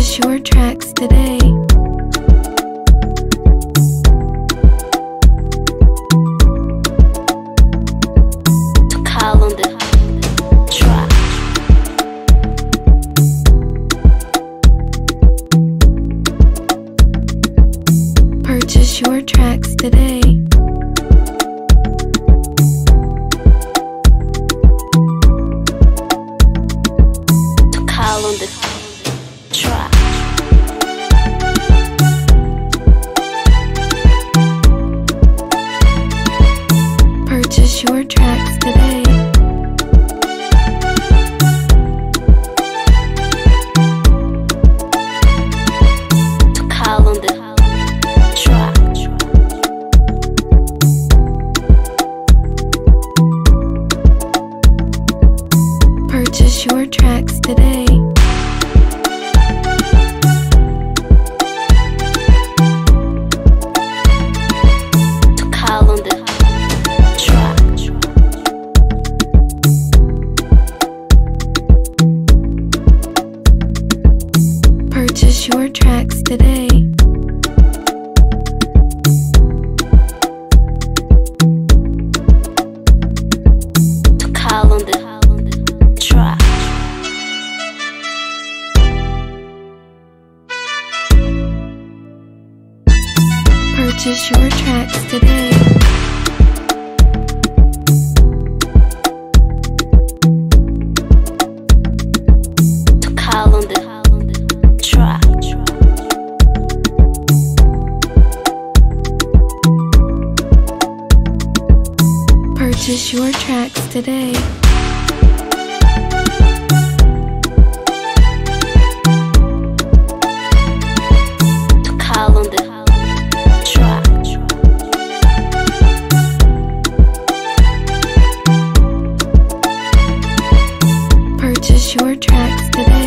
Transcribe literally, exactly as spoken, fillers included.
Purchase your tracks today. Tokal on the track. Purchase your tracks today. Tokal on the track. Purchase your tracks today. Tokal on the track. Purchase your tracks today. Tokal on the track. Purchase your tracks today. Tokal on the track. Purchase your tracks today. Tokal on the track. Purchase your tracks today. Tokal on the track. Purchase your tracks today.